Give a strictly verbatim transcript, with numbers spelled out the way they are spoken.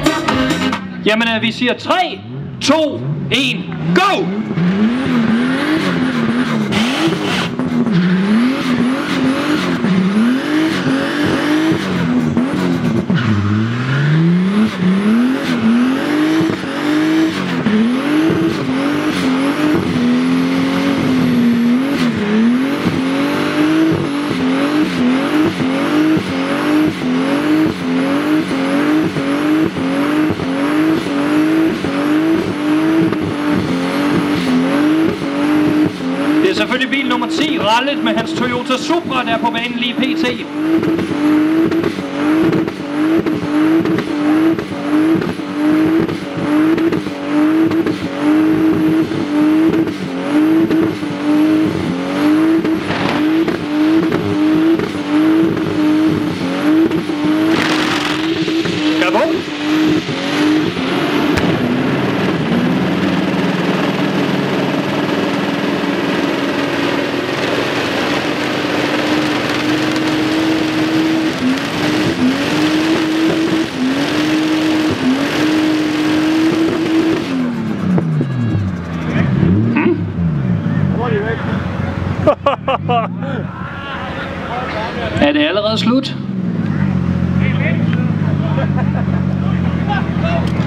Jamen, vi siger tre, to, et, go! Selvfølgelig bil nummer ti, Rallet med hans Toyota Supra, der er på banen lige pt. Kabum! Er det allerede slut?